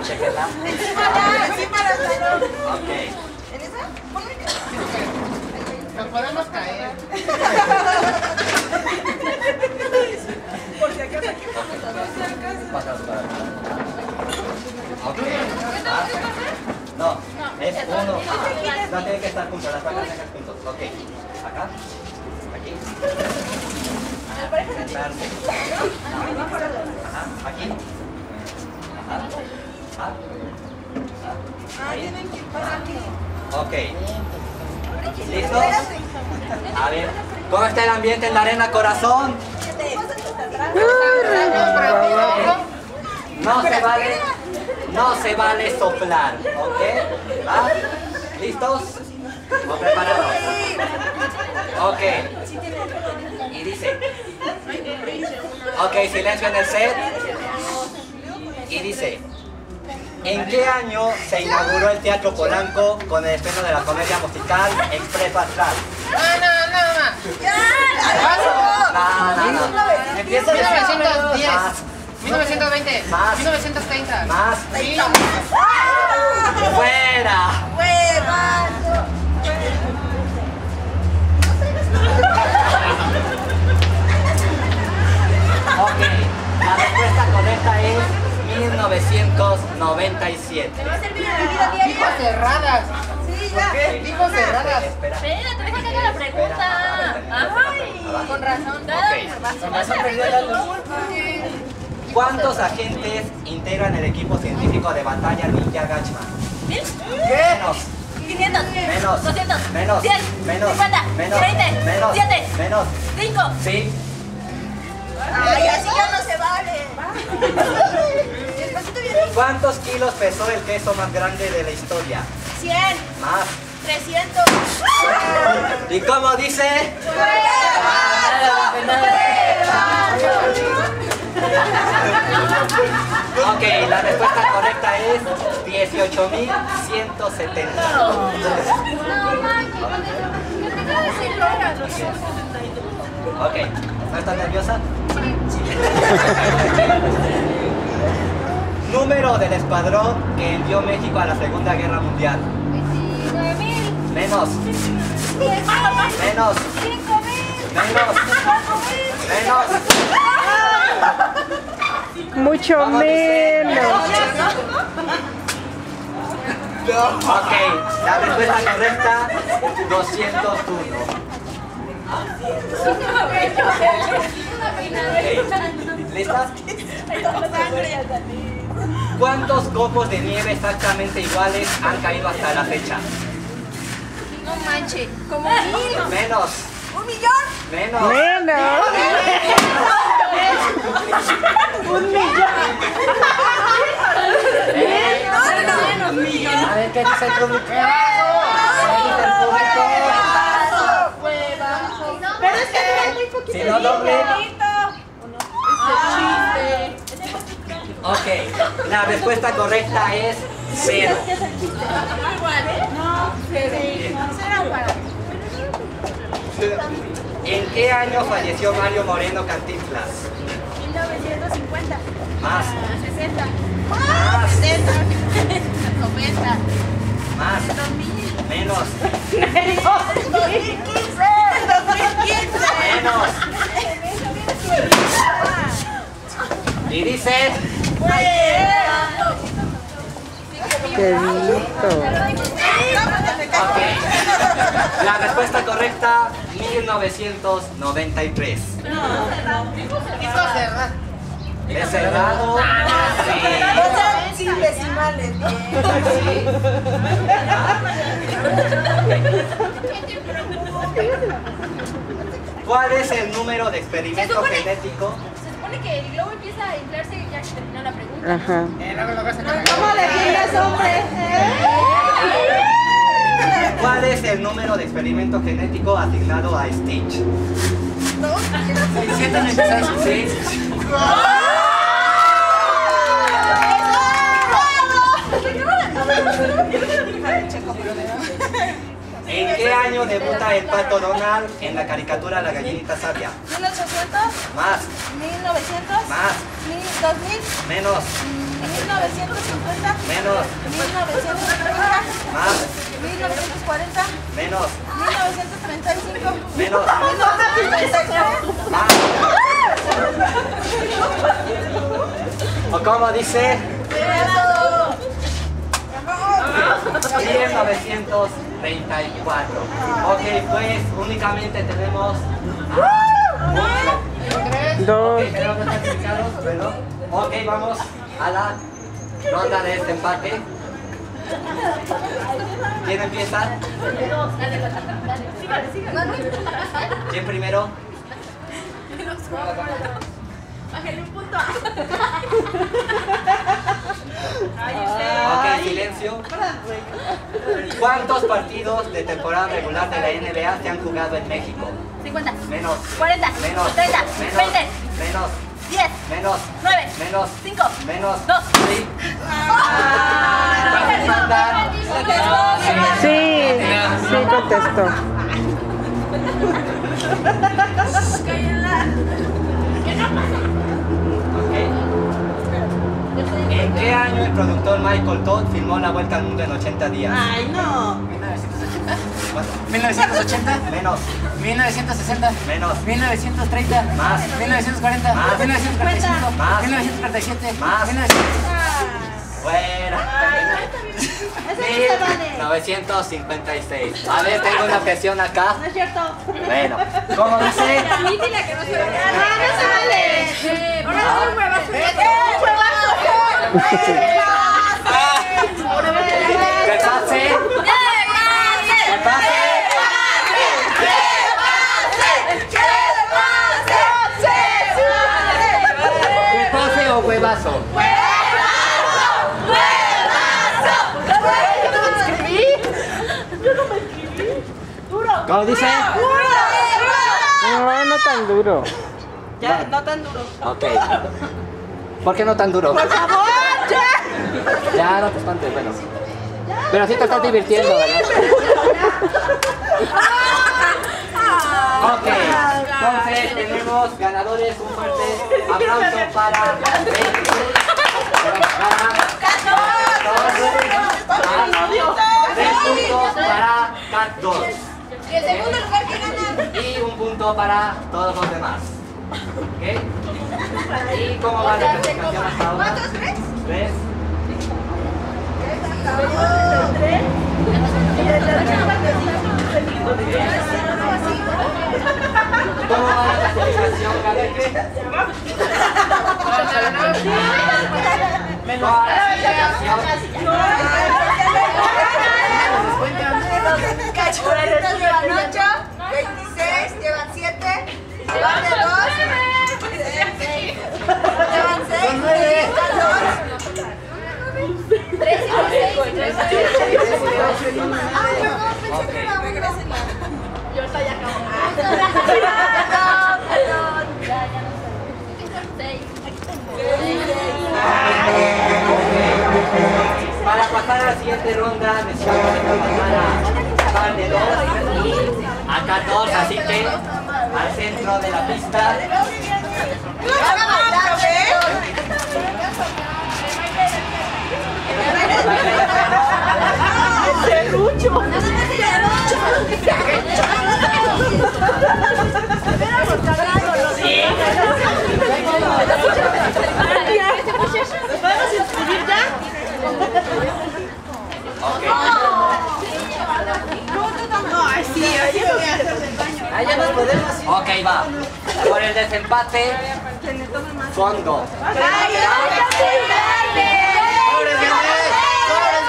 chequenla. Encima del salón. Ok. ¿En esa? Ponle que... Nos podemos caer. Por si acaso aquí vamos a ver. Pasas para acá. Ok. No, es uno. No tiene que estar juntos, las placas dejan juntos. Ok. Acá. Aquí. Sentarse. Ajá. Aquí. Ajá. Ajá. Ah, tienen que ir para aquí. Ok. ¿Listos? A ver, ¿cómo está el ambiente en la arena, corazón? No se vale soplar, ¿ok? ¿Va? ¿Listos? ¿O preparados? Ok. Y dice. Ok, silencio en el set. Y dice. ¿En qué año se inauguró el Teatro Polanco con el estreno de la comedia musical Expreso Astral? No. Empieza 1910. Más. 1920. Más. 1930. Más. ¡Fuera! Ok, la respuesta correcta es 1997. Dijo cerradas. Sí, ¿Por qué? Dijo cerradas. Espera. Espérate, deja que haga la pregunta. Ay, con razón. Con razón perdió la luz. ¿Cuántos agentes integran el equipo científico de batalla Ninja Gatchman? ¿1000? Menos. 500. Menos. 200. Menos. 100. Menos. 50. Menos. 20. Menos. 7. Menos. 5. Sí. ay, así ya no se vale. ¿Cuántos kilos pesó el queso más grande de la historia? 100, Más. 300. ¿Y cómo dice? Ok, la respuesta correcta es 18.170. Ok, ¿no estás nerviosa? Número del escuadrón que envió México a la Segunda Guerra Mundial. 29,000. Menos. Menos. 5,000. Menos. Menos. Mucho menos. Ok, la respuesta correcta, 201. ¿Listas? ¿Cuántos copos de nieve exactamente iguales han caído hasta la fecha? No manches, como 1000. Menos. 1 millón. Menos. Menos. A ver qué dice el público. ¿Qué dice el público? Pero es que hay muy poquito. Si no doble. Ok, la respuesta correcta es 0. ¿En qué año falleció Mario Moreno Cantinflas? 1950. Más. 60. Más. 70. 90. Más. 2000. Menos. 2015. 2015. Menos. Y dice. Qué lindo. Ok. La respuesta correcta, 1993. Dijo cerradas. ¿Es cerrado? No sean sin decimales. ¿Cuál es el número de experimento genético? Se supone que el globo empieza a inflarse ya que terminó la pregunta. Ajá. Luego lo vas a cambiar. ¿Cómo le digas, hombre? ¿Cuál es el número de experimento genético asignado a Stitch? 696. ¿Sí? ¿En qué año debuta el pato Donald en la caricatura La Gallinita Sabia? 1800. Más, 1900. más, 2000. menos, 1950. Menos. 1930. Más. 1940. Menos. 1935. Menos. 1934. Más. ¿O cómo dice? 1934. Ok, pues únicamente tenemos... Dos. Ok, creo que están explicados, pero... Ok, vamos a la ronda de este empate. ¿Quién empieza? ¿Quién primero? Bájale un punto. Ok, silencio. ¿Cuántos partidos de temporada regular de la NBA se han jugado en México? 50. Menos. 40. Menos. 30. Menos. 20. Menos. 10. Menos. 9. Menos. 5. Menos. 2. Sí. ¿Puedes mandar? Sí, sí contestó. Ok. ¿En qué año el productor Michael Todd filmó La Vuelta al Mundo en 80 días? Ay, no. 1980, Menos. 1960, Menos. 1930, Más. 1940, Más. 1945, Más. 1947, Más. 1900. Fuera. Ese sí se vale. 1956. A ver, tengo una objeción acá. No es cierto. Bueno, ¿cómo dice? A mí dile que no se vale. No se vale. Ahora no un huevazo. ¿Qué pase? ¿Qué pase? ¿Qué pase o huevazo? ¿Cómo dice? No, no tan duro. Ya, no tan duro. Ok. ¿Por qué no tan duro? Por favor, ya. Ya, no te espantes, bueno. Pero sí te estás divirtiendo, ¿verdad? Ok, entonces tenemos ganadores. Un fuerte aplauso para 3 puntos para Cat 2. ¿Y el segundo lugar que gana? Y un punto para todos los demás. ¿Ok? ¿Y cómo va la clasificación hasta ahora? ¿Cuántos? ¿Tres? 3. ¿Cómo va la clasificación, Gabriel? ¿Cómo va la clasificación? Cachorritos llevan 8, 26, llevan 7, llevan de 2, llevan 6, llevan 2. 3 y 6. Ay, perdón, pensé que era una. Yo ahorita ya acabo. Perdón, ya no sé. 6. Para pasar a la siguiente ronda necesitamos pasar a par de 2 y a 14, así que al centro de la pista. ¿Nos podemos inscribir ya? Ok. No, ay, sí, ahí me voy a hacer del baño. Ah, ya nos podemos ir. Ok, va. Por el desempate, fondo. ¡Ay, ay, ¡Sobres, Janet! ¡Sobres,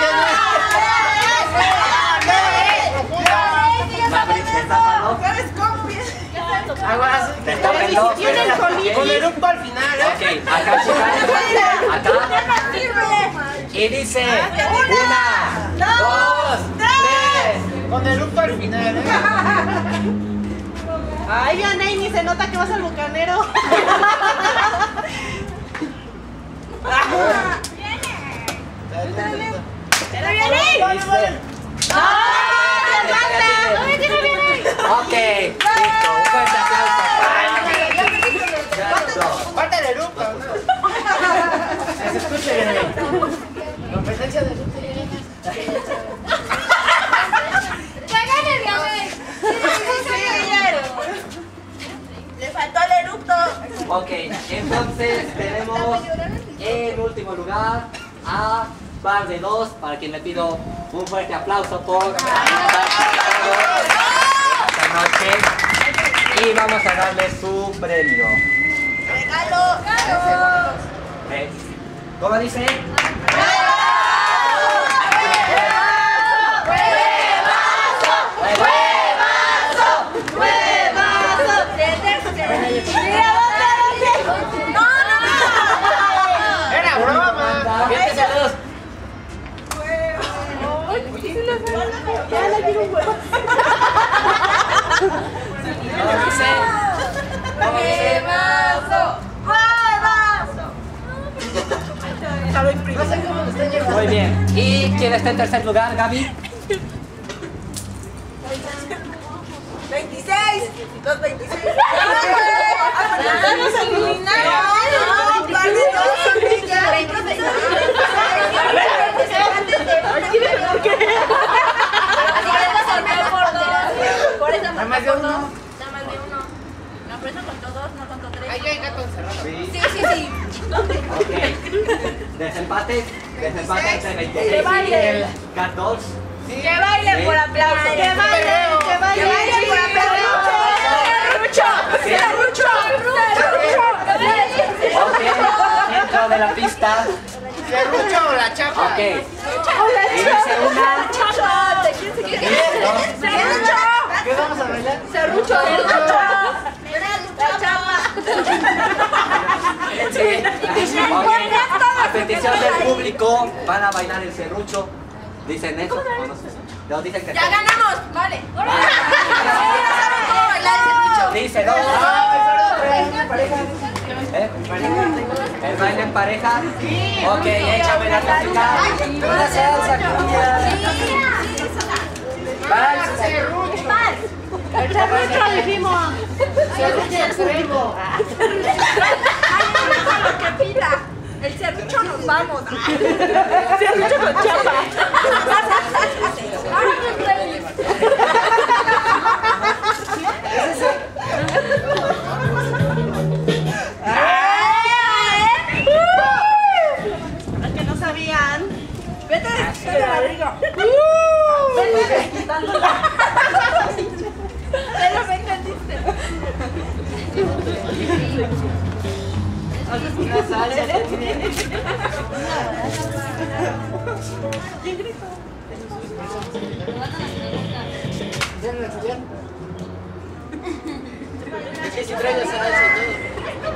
Janet! Maverick, ¿te está dando? ¿Sabes cómo? Aguas. Te toca el 2. Con el rumbo al final, ¿eh? Ok, acá chicas. Acá. Y dice 1, 2, 3. Con el rumbo al final, ¿eh? Ay, Yanay, ni se nota que vas al bucanero. Ok, listo. Un fuerte aplauso para Falta el rumbo, ¿no? Que se escuche bien. Competencia par de 2, para quien le pido un fuerte aplauso por estar esta noche. Y vamos a darle su premio. ¡Regalo! ¿Cómo dice? Era broma. Gente, saludos. Muy bien. ¿Y quién está en tercer lugar, Gaby? 26. Los 26. ¡Nos eliminaron! Nada más de uno. Nada más de uno. No, por eso contó 2, no contó 3. Ahí hay gato encerrado. Sí. Ok. Desempate. Desempate entre 26 Que y baile. el 14. Que bailen por aplauso. Que bailen por aplauso. ¡Serrucho! Ok. Dentro de la pista. ¿Serrucho o la chapa? Ok. Y dice una. ¿Qué vamos a bailar? ¡Serrucho! La chapa. Sí. Ok. A petición del público van a bailar el serrucho. ¿Dicen eso? ¿O no sé? No, dicen que ¡Ya sí. ganamos! Vale. Dice dos. ¿Eh? ¿El baile en pareja? Ok, échame la música. Una salsa, cumbia. Vals. El serrucho dijimos. Serrucho extremo. Lo que pida. El serrucho nos vamos. Serrucho con chapa. Que no sabían. Vete barriga. Vete quitándola. Pero me entendiste. Una salsa. Es que si traigo salsa y todo.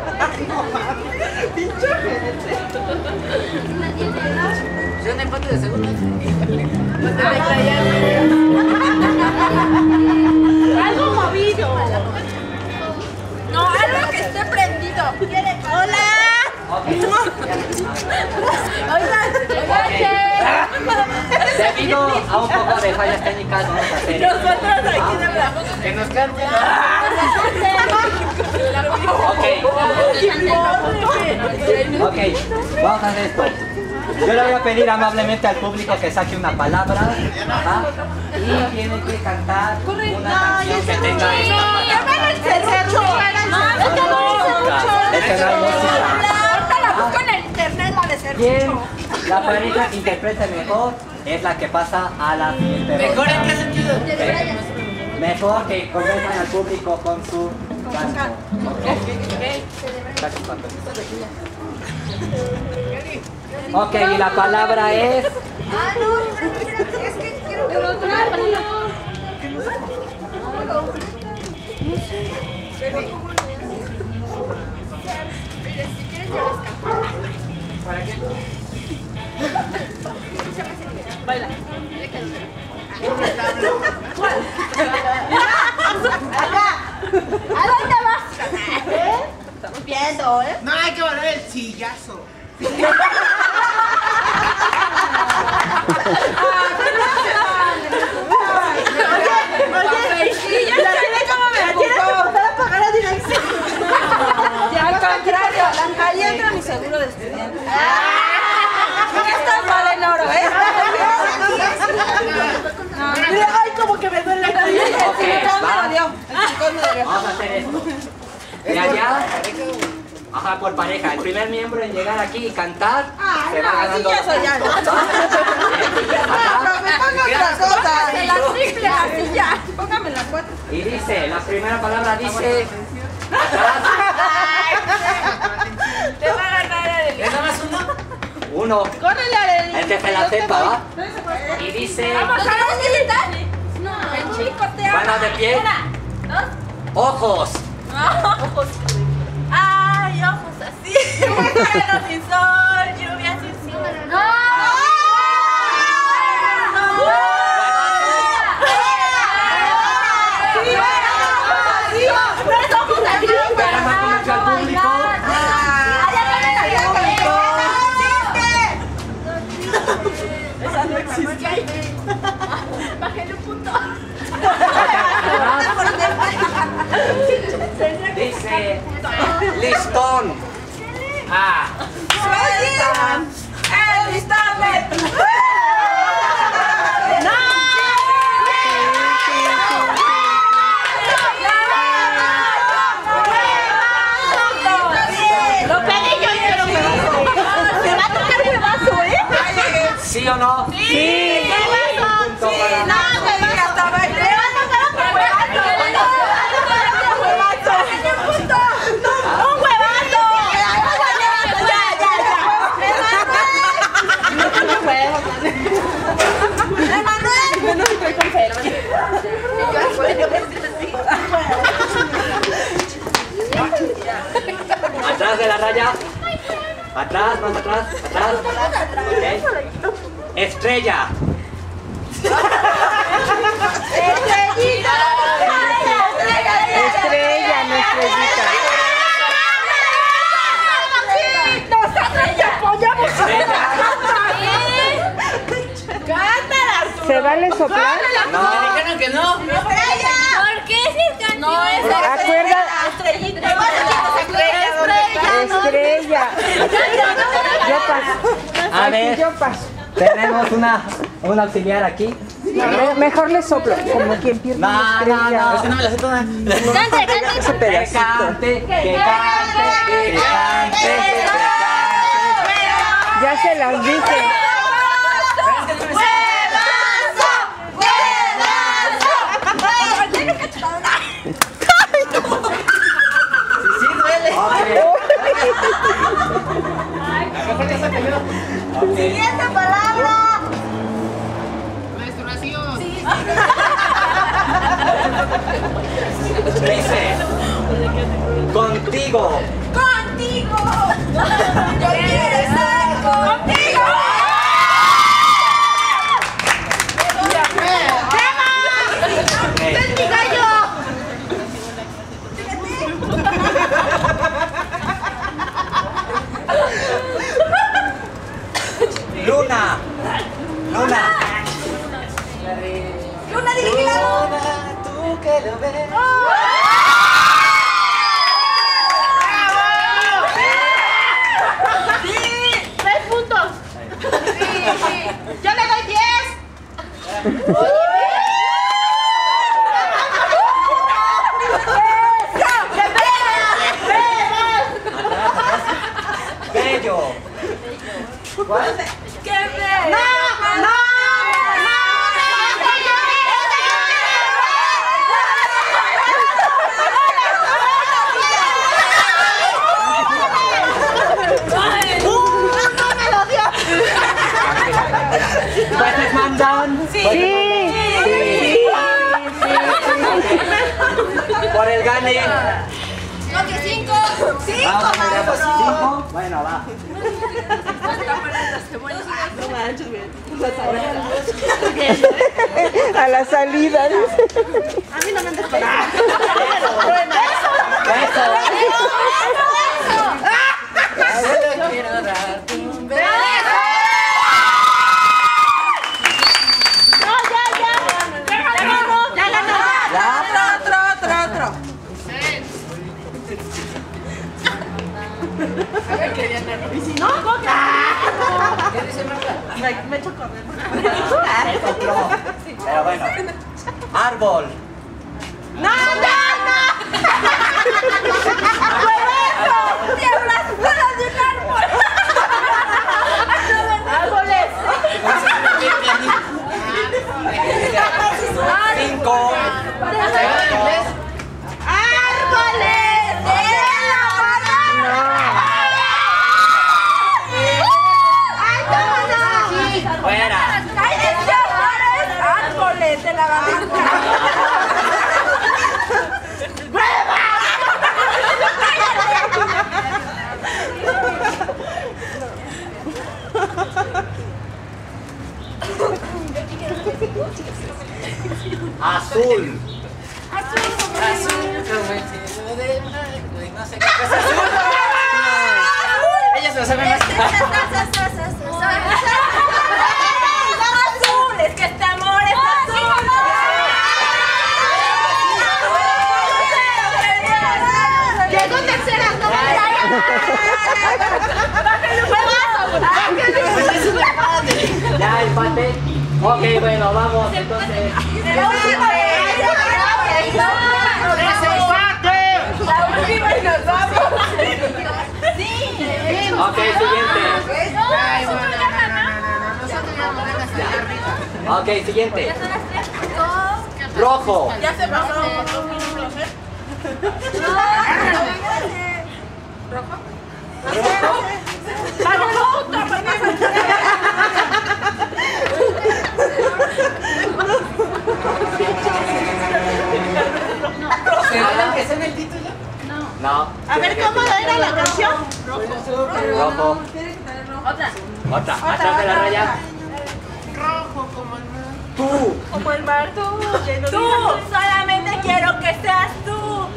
¿Es un empate de segundo? Algo movido. No, algo que esté prendido. Hola. Debido a un poco de fallas técnicas, vamos a hacer Nosotros aquí de hablamos. Que nos cante. Ok, vamos a hacer esto. Yo le voy a pedir amablemente al público que saque una palabra, ajá, y tiene que cantar una canción que tenga esta palabra. El serrucho. Es que no hay música. Ahorita la busco en el internet, la de ¿Quién? serrucho. La pareja que interprete mejor es la que pasa a la siguiente ronda. ¿Mejor en qué sentido? Mejor que convenzan al público con su canto. Ok, y la palabra es... Ah, no, es que quiero que lo ¿Para qué? Baila. ¿A dónde vas? Estamos viendo, ¿eh? No, hay que bailar el sillazo. Al contrario, ahí entra mi seguro de estudiante. Estás mal en oro, ¿eh? Ay, como que me duele la vida. Ok, va. El Vamos a hacer esto. De allá, ajá, por pareja. El primer miembro en llegar aquí y cantar se va ganando. ya soy ya. Y dice, la primera palabra dice... Atrás. Te va a ganar Arely. ¿Es nada más uno? Uno. Córrele, Arely. El que se la sepa, ¿va? Y dice... Vamos, ¿Tenemos que sentar? No, el chico te ama. Manos de pie. Una, dos. Ojos. Ojos. Ay, ojos así. Verano sin sol, lluvia sin sol. ¡No! Espera más mucho al público. Esa no existe. Bájale un punto. Dice... Listón. Ah. ¡El listón! Lo pegué yo, pero me bajo. ¿Te va a tocar el vaso, ¿Sí o no? Sí, ¿qué vaso? Punto Sí, para- no, me va a tocar el huevazo. ¡Un huevazo! Atrás de la raya. Atrás, más atrás, atrás. Ok. Estrella. Estrella, no estrellita. Estrella. ¿Se vale soplar? No. Me dijeron que no. ¿Por qué si es canción? No, es Acuerda, estrellita. estrella. Yo paso. A ver, Yo paso. tenemos un auxiliar aquí. Mejor le soplo, como quien pierde No, una no, estrella. no. Es que no me la sé toda. Ese Que pedacito. cante, que cante, que cante, que cante. Ya se las dije. Sí, duele. Ok. Siguiente palabra. Menstruación. Dice, contigo. Contigo. Yo quiero estar contigo. Ok. Luna. Luna. Luna, dirigida. Tú que lo ves. Sí, 3 puntos. Yo le doy 10. Bello. ¿Cuál? ¡Qué bello! ¡No! ¿Puedes mandón? Sí. Por el gane. No, que 5. 5, Vamos a ver, maestro. 5. Bueno, va. A la salida. Solo quiero darte un beso. Pero bueno. Árbol. ¡Árboles! 5. Fuera. ¡Cállense, amores! ¡Árboles de la barranca! Azul. No sé qué cosa azul. Ellos lo saben más. ¡Azul! ¡Es que este amor es azul! Llegó tercera, no Ya, empate. Ok, bueno, vamos entonces. La última y nos vamos. Ok, siguiente. Ok, siguiente. Rojo. Ya se pasaron por 2 minutos, ¿eh? ¿Será lo que sea en el título? No. A ver, ¿cómo era la canción? Rojo. Otra. Atrás de la raya. Rojo como el mar. Tú. Como el mar, tú, solamente quiero que seas tú.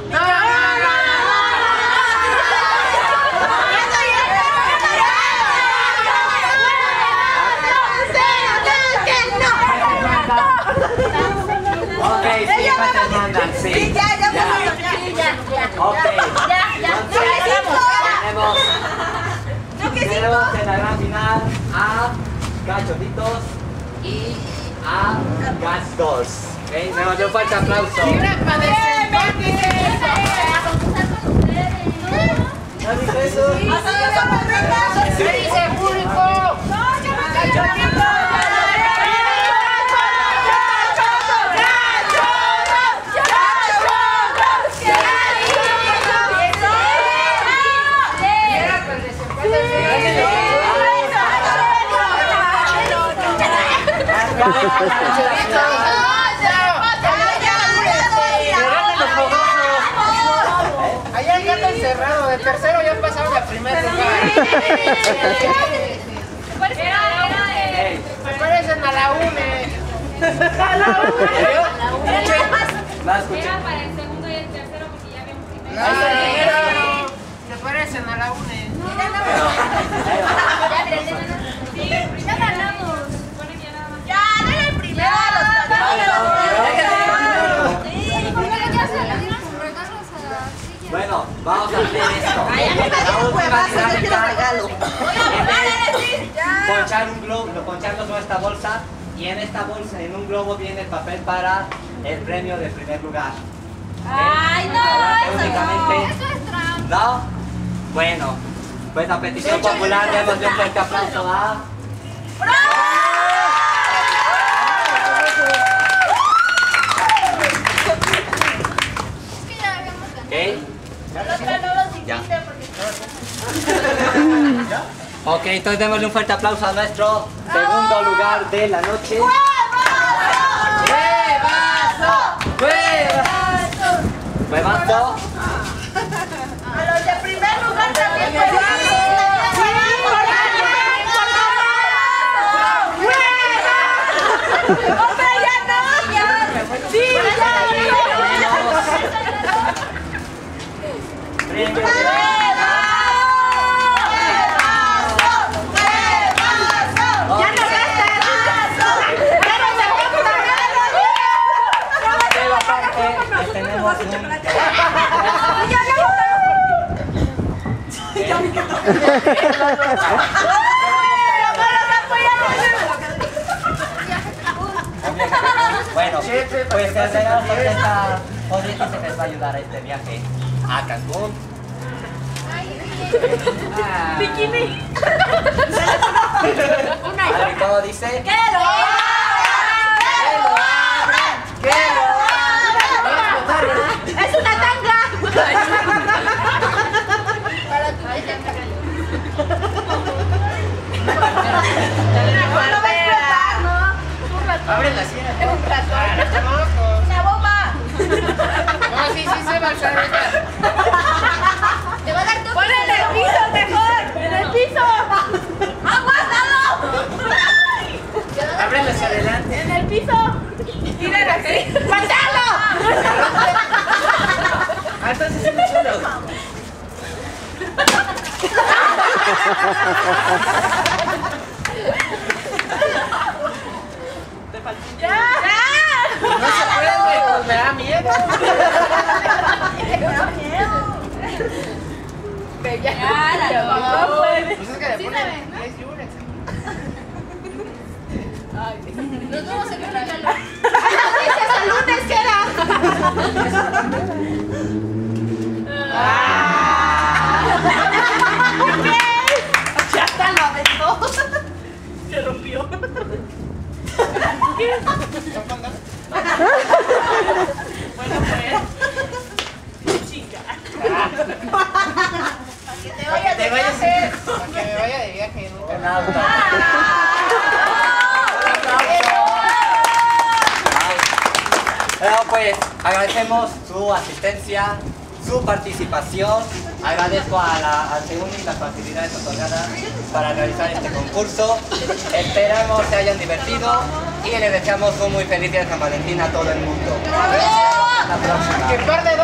Ok, sí, cuántas mandan, sí. Ya. Ok. Tenemos en la gran final a Cachorritos y a Gas Dolls. Ok, démosle un fuerte aplauso. ¿No dice eso? ¿Qué dice público? Allá el gato encerrado, de tercero ya pasaron a primer lugar. Me parecen a la UNE. ¿La escuché? Era para el segundo y el tercero porque ya habíamos primero. Se parecen a la UNE. Ya ganamos. Supone que ya nada más. Ya, dale el primero a los Bueno, vamos a hacer esto. La última dinámica es ponchar un globo, poncharnos nuestra bolsa y en esta bolsa, en un globo viene el papel para el premio de primer lugar. Ay, no, Únicamente. Eso es trampa. ¿No? Bueno, pues a petición popular démosle un fuerte aplauso a... ¿Ok? Ya. Ok, entonces démosle un fuerte aplauso a nuestro segundo lugar de la noche. ¡Huevazo! a los de primer lugar también. ¡Hombre, ya no! ¡Ya! ¡Sí, Premio. Tenemos bueno, pues terminamos con esta bonita se les va a ayudar a este viaje a Cancún. Bikini. Ahora todo dice. ¡Que lo ¡es una tanga! ¡No lo ves! Abre la sierra. Un ratón. ¡La bomba! No, sí se va a usar esta. Te va a dar toque. ¡Ponla en el piso mejor! ¡En el piso! ¡Aguántalo! Ábrela hacia adelante. ¡En el piso! ¡Tírala así! ¡Mátalo! Ah, entonces es muy chulo. ¡Ya! No se puede, pues me da miedo. ¡Ya! ¡No puede! Pues es que le ponen 10 yunes. Nos vemos en una gala. ¡Hasta el lunes queda! ¡Ya está lo aventó! Se rompió. Bueno, pues. Chica. Que te vayas de vayas viaje. para que me vaya de viaje nunca. Un auto. Bueno, pues agradecemos su asistencia, su participación. Agradezco al Seuni las facilidades otorgadas para realizar este concurso. Esperamos se hayan divertido y les deseamos un muy feliz día de San Valentín a todo el mundo. Hasta la próxima. Que par de